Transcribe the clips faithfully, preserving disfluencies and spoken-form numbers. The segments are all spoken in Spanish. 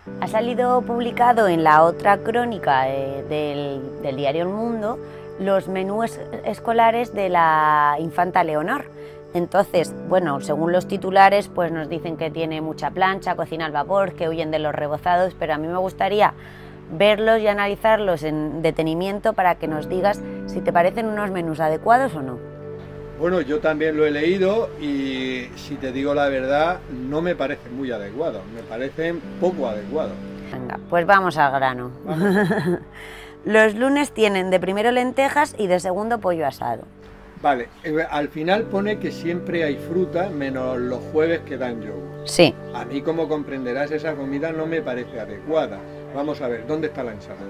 Ha salido publicado en la otra crónica eh, del, del diario El Mundo los menús escolares de la infanta Leonor. Entonces, bueno, según los titulares, pues nos dicen que tiene mucha plancha, cocina al vapor, que huyen de los rebozados, pero a mí me gustaría verlos y analizarlos en detenimiento para que nos digas si te parecen unos menús adecuados o no. Bueno, yo también lo he leído y si te digo la verdad, no me parecen muy adecuados, me parecen poco adecuados. Venga, pues vamos al grano. Vamos. Los lunes tienen de primero lentejas y de segundo pollo asado. Vale, eh, al final pone que siempre hay fruta, menos los jueves que dan yogur. Sí. A mí, como comprenderás, esa comida no me parece adecuada. Vamos a ver, ¿dónde está la ensalada?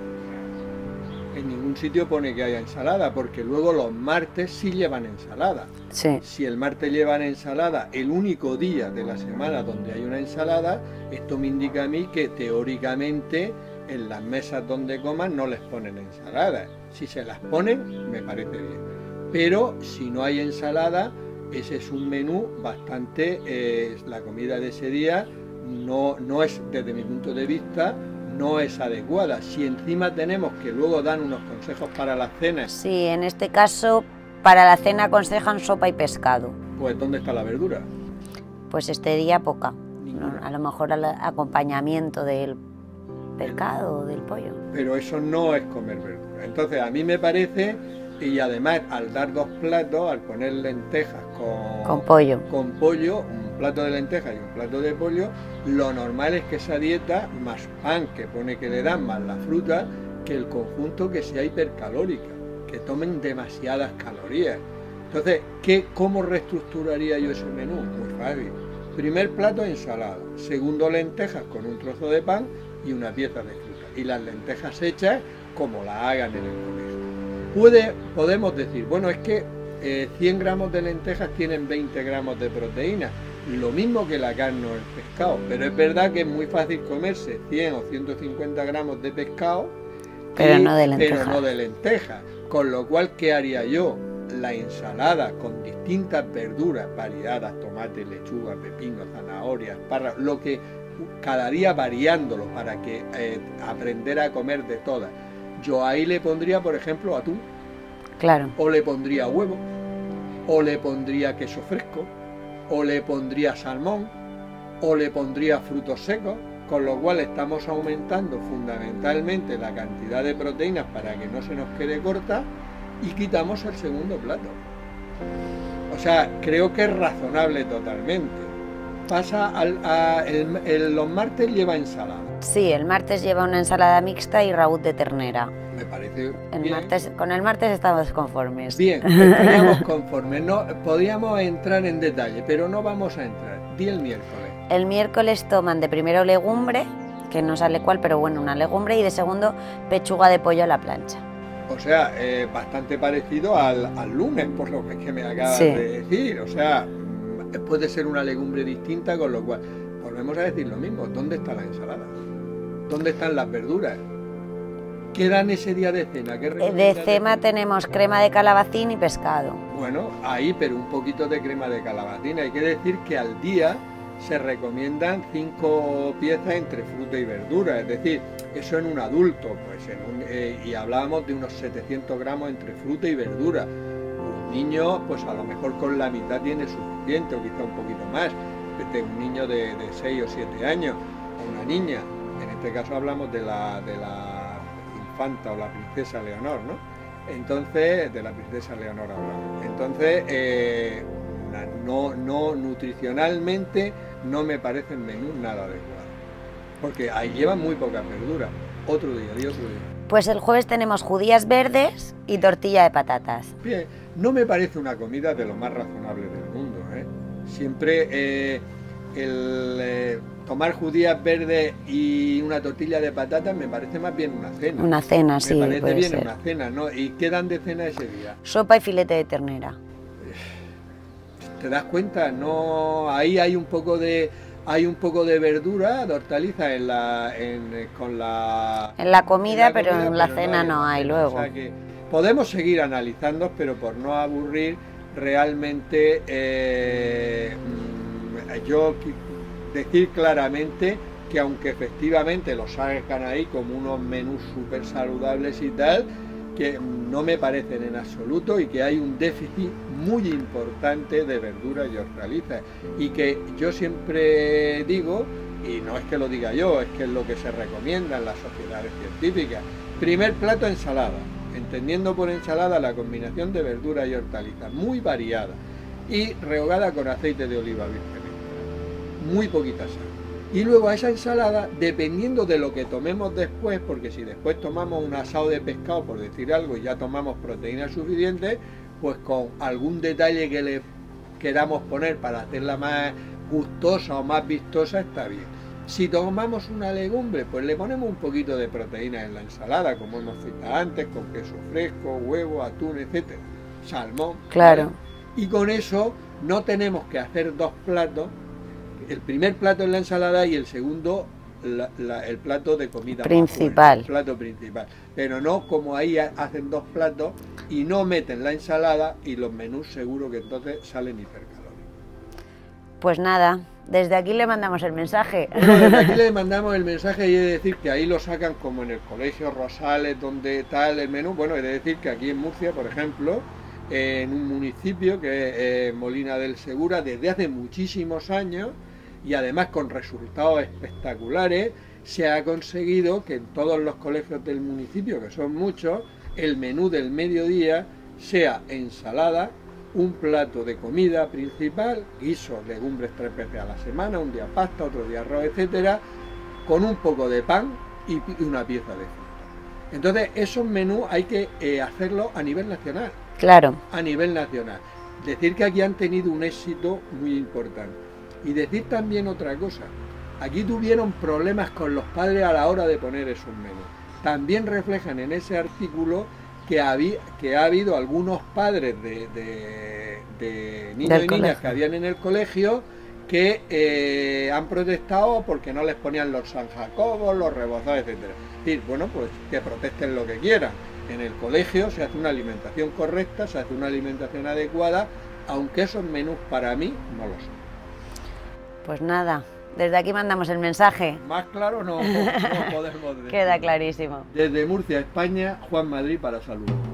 En ningún sitio pone que haya ensalada, porque luego los martes sí llevan ensalada. Sí. Si el martes llevan ensalada, el único día de la semana donde hay una ensalada, esto me indica a mí que teóricamente en las mesas donde coman no les ponen ensaladas. Si se las ponen, me parece bien. Pero si no hay ensalada, ese es un menú bastante, eh, la comida de ese día no, no es, desde mi punto de vista, no es adecuada. Si encima tenemos que luego dan unos consejos para las cenas. Sí, en este caso, para la cena aconsejan sopa y pescado. Pues ¿dónde está la verdura? Pues este día poca. Ninguna. A lo mejor al acompañamiento del pescado o del pollo. Pero eso no es comer verdura. Entonces a mí me parece, y además al dar dos platos, al poner lentejas con, Con pollo. con pollo, un plato de lentejas y un plato de pollo, lo normal es que esa dieta, más pan que pone que le dan, más la fruta, que el conjunto que sea hipercalórica, que tomen demasiadas calorías. Entonces, ¿qué, ¿cómo reestructuraría yo ese menú? Muy fácil. Primer plato, ensalada. Segundo, lentejas con un trozo de pan y una pieza de fruta. Y las lentejas hechas como la hagan en el colegio. Puede, podemos decir, bueno, es que eh, cien gramos de lentejas tienen veinte gramos de proteína, lo mismo que la carne o el pescado, pero es verdad que es muy fácil comerse cien o ciento cincuenta gramos de pescado, Pero y, no de lentejas. pero no de lentejas. Con lo cual, ¿qué haría yo? La ensalada con distintas verduras variadas, tomate, lechuga, pepino, zanahoria, espárragos, lo que cada día variándolo para que eh, aprender a comer de todas. Yo ahí le pondría, por ejemplo, atún, Claro. o le pondría huevo, o le pondría queso fresco, o le pondría salmón, o le pondría frutos secos, con lo cual estamos aumentando fundamentalmente la cantidad de proteínas para que no se nos quede corta y quitamos el segundo plato. O sea, creo que es razonable totalmente. Pasa al, a, el, el, los martes lleva ensalada. Sí, el martes lleva una ensalada mixta y raúd de ternera. Me parece El bien. martes, con el martes estamos conformes. Bien, estaríamos conformes. No, podríamos entrar en detalle, pero no vamos a entrar. Di el miércoles. El miércoles toman de primero legumbre, que no sale cuál, pero bueno, una legumbre, y de segundo pechuga de pollo a la plancha. O sea, eh, bastante parecido al, al lunes, por lo que, que me acabas Sí. de decir. O sea, puede ser una legumbre distinta, con lo cual volvemos a decir lo mismo. ¿Dónde está la ensalada? ¿Dónde están las verduras? ¿Qué dan ese día de cena? ¿Qué De recomiendas cena de tenemos crema de calabacín y pescado. Bueno, ahí, pero un poquito de crema de calabacín. Hay que decir que al día se recomiendan cinco piezas entre fruta y verdura, es decir, eso en un adulto, pues en un, eh, y hablábamos de unos setecientos gramos entre fruta y verdura. Un niño, pues a lo mejor con la mitad tiene suficiente, o quizá un poquito más, de un niño de, de seis o siete años, o una niña, en este caso hablamos de la, de la infanta o la princesa Leonor, ¿no? Entonces, de la princesa Leonor hablamos. Entonces, eh, no, no, nutricionalmente no me parecen menús nada adecuados, porque ahí llevan muy pocas verduras. Otro día, y otro día. Pues el jueves tenemos judías verdes y tortilla de patatas. Bien, no me parece una comida de lo más razonable del mundo, ¿eh? Siempre eh, el eh, tomar judías verdes y una tortilla de patatas me parece más bien una cena. Una cena, me sí, parece puede bien ser. una cena, ¿no? ¿Y qué dan de cena ese día? Sopa y filete de ternera. ¿Te das cuenta? No, ahí hay un poco de hay un poco de verdura, de hortaliza en la en, con la En la comida, en la pero comida, en la pero cena no hay luego. O sea que podemos seguir analizando, pero por no aburrir, realmente eh, yo decir claramente que aunque efectivamente los sacan ahí como unos menús súper saludables y tal, que no me parecen en absoluto y que hay un déficit muy importante de verduras y hortalizas. Y que yo siempre digo, y no es que lo diga yo, es que es lo que se recomienda en las sociedades científicas, primer plato ensalada, entendiendo por ensalada la combinación de verduras y hortalizas, muy variada, y rehogada con aceite de oliva virgen extra, muy poquita sal. Y luego a esa ensalada, dependiendo de lo que tomemos después, porque si después tomamos un asado de pescado, por decir algo, y ya tomamos proteínas suficientes, pues con algún detalle que le queramos poner para hacerla más gustosa o más vistosa, está bien. Si tomamos una legumbre, pues le ponemos un poquito de proteína en la ensalada, como hemos citado antes, con queso fresco, huevo, atún, etcétera, salmón. Claro. ¿Vale? Y con eso no tenemos que hacer dos platos. El primer plato es la ensalada y el segundo la, la, el plato de comida principal. El plato principal. Pero no como ahí hacen dos platos y no meten la ensalada, y los menús seguro que entonces salen hipercalóricos. Pues nada, desde aquí le mandamos el mensaje. Bueno, desde aquí le mandamos el mensaje y he de decir que ahí lo sacan como en el Colegio Rosales, donde tal el menú. Bueno, he de decir que aquí en Murcia, por ejemplo, en un municipio que es eh, Molina del Segura, desde hace muchísimos años, y además con resultados espectaculares, se ha conseguido que en todos los colegios del municipio, que son muchos, el menú del mediodía sea ensalada, un plato de comida principal, guiso, legumbres tres veces a la semana, un día pasta, otro día arroz, etcétera, con un poco de pan y una pieza de fruta. Entonces esos menús hay que eh, hacerlos a nivel nacional. Claro. A nivel nacional. Decir que aquí han tenido un éxito muy importante. Y decir también otra cosa, aquí tuvieron problemas con los padres a la hora de poner esos menús. También reflejan en ese artículo que, había, que ha habido algunos padres de, de, de niños Del y niñas colegio. que habían en el colegio que eh, han protestado porque no les ponían los San Jacobos, los rebozados, etcétera. Es decir, bueno, pues que protesten lo que quieran. En el colegio se hace una alimentación correcta, se hace una alimentación adecuada, aunque esos menús para mí no lo son. Pues nada, desde aquí mandamos el mensaje. Más claro no, no podemos decir. Queda clarísimo. Desde Murcia, España, Juan Madrid para Salud.